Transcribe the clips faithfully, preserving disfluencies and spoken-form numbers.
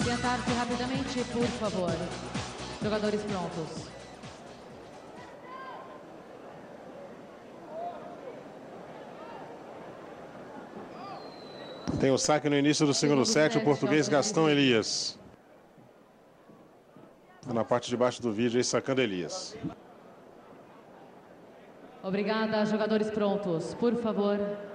Sentar-se rapidamente, por favor. Jogadores prontos. Tem o saque no início do segundo set, o português Gastão Elias. Na parte de baixo do vídeo aí, sacando Elias. Obrigada, jogadores prontos, por favor.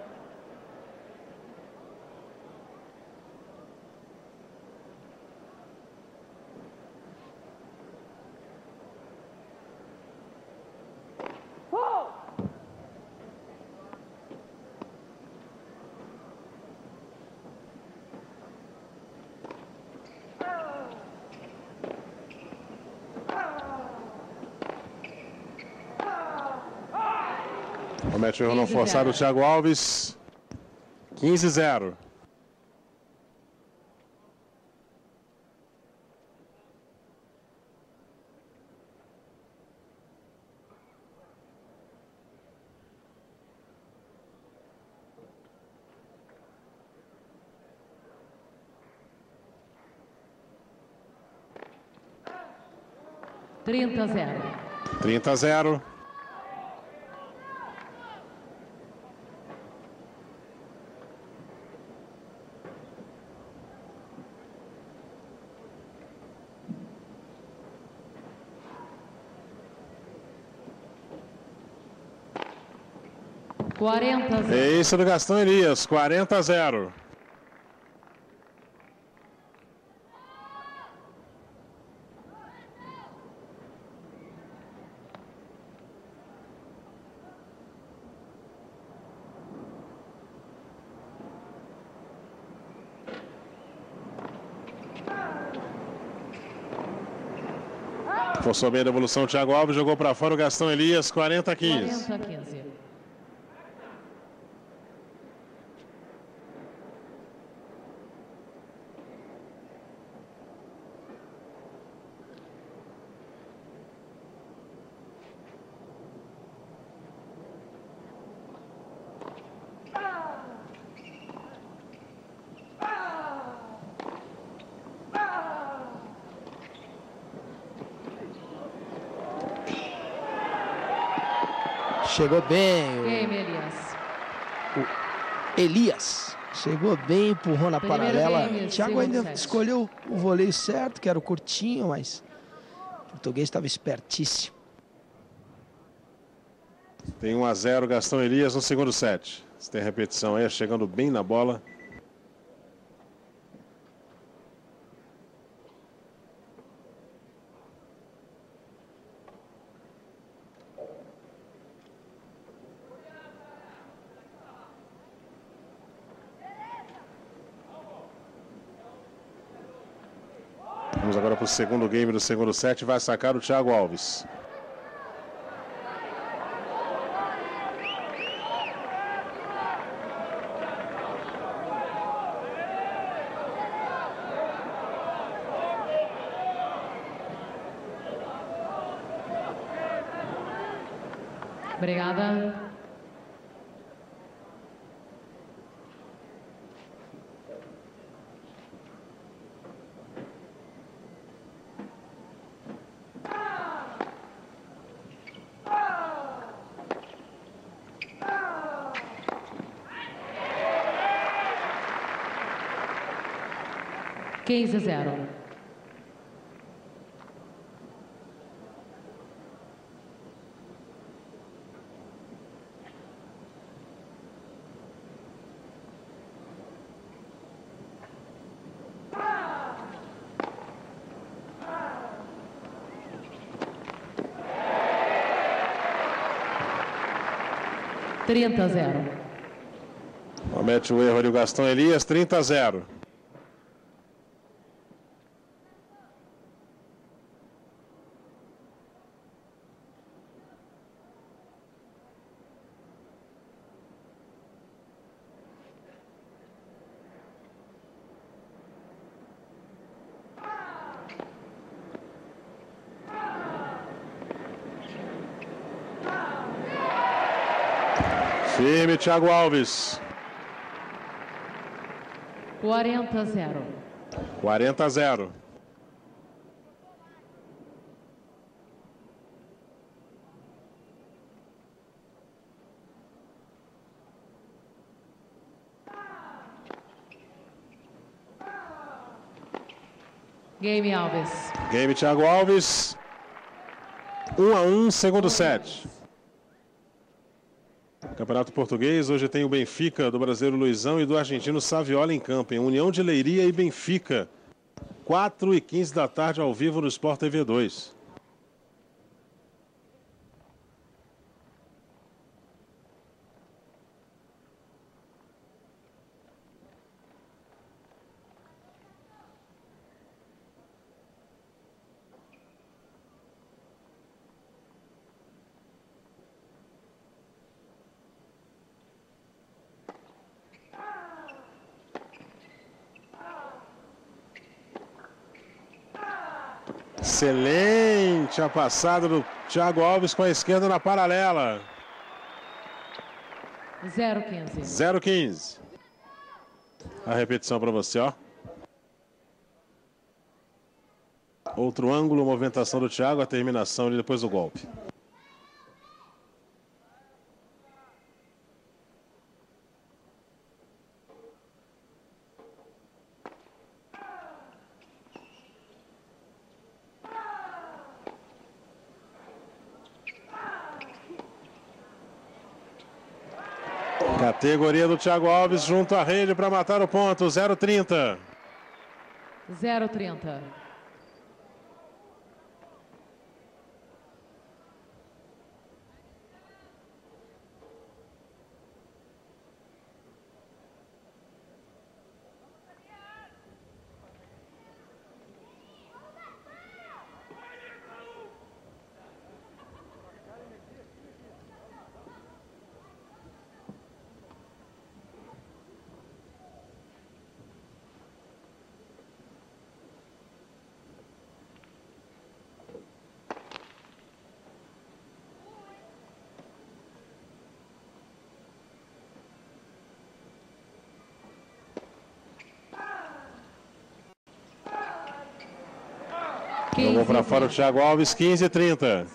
Comete o erro não forçado o Thiago Alves. quinze a zero. trinta a zero. trinta a zero. quarenta a zero. É isso do Gastão Elias, quarenta a zero. Forçou bem a devolução o Thiago Alves, jogou para fora o Gastão Elias, quarenta a quinze. quarenta a quinze. Chegou bem. Game, Elias. O Elias chegou bem, empurrou na Primeiro paralela. game, O Thiago ainda set. escolheu o voleio certo, que era o curtinho, mas o português estava espertíssimo. Tem um a zero Gastão Elias no segundo set. Se tem repetição aí, chegando bem na bola. Vamos agora para o segundo game do segundo set. Vai sacar o Thiago Alves. Obrigada. quinze a zero. trinta a zero. Comete o erro ali o Gastão Elias, trinta a zero. Firme, Thiago Alves. quarenta a zero. quarenta a zero. Game Alves. Game Thiago Alves. um a um, segundo set. Campeonato Português, hoje tem o Benfica do brasileiro Luizão e do argentino Saviola em campo, em União de Leiria e Benfica. quatro e quinze da tarde ao vivo no Sport T V dois. Excelente a passada do Thiago Alves com a esquerda na paralela. zero quinze. zero quinze. A repetição para você, ó. Outro ângulo, movimentação do Thiago, a terminação e depois o golpe. Categoria do Thiago Alves junto à rede para matar o ponto. zero trinta. zero trinta. Jogou para fora o Thiago Alves, quinze e trinta.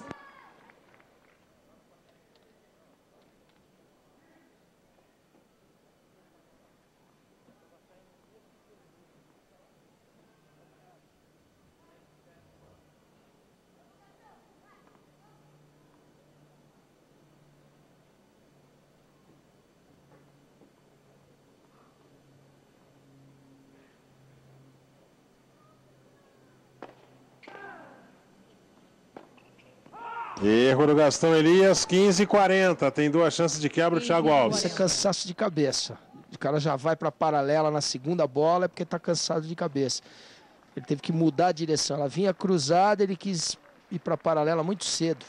Erro do Gastão Elias, quinze e quarenta. Tem duas chances de quebra o Thiago Alves. Isso é cansaço de cabeça. O cara já vai para a paralela na segunda bola é porque está cansado de cabeça. Ele teve que mudar a direção. Ela vinha cruzada, ele quis ir para a paralela muito cedo.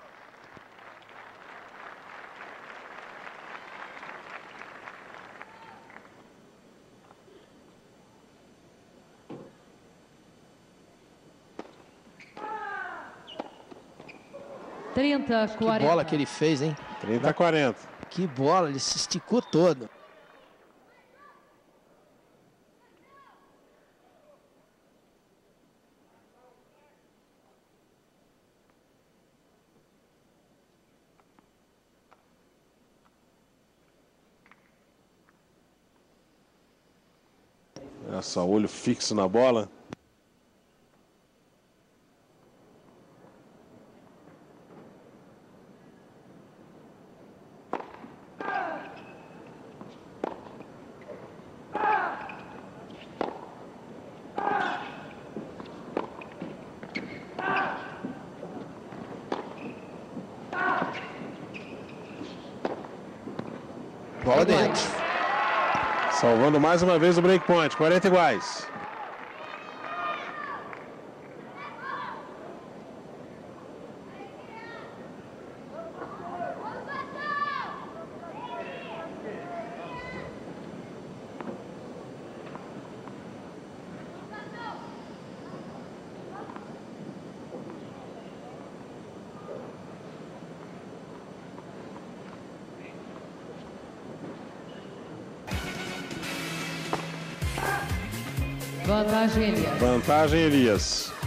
trinta a quarenta. Que bola que ele fez, hein? trinta a quarenta. Que bola, ele se esticou todo. Olha só, olho fixo na bola. Bola dentro. Salvando mais uma vez o breakpoint, quarenta iguais. Vantagem, Elias. Vantagem, Elias.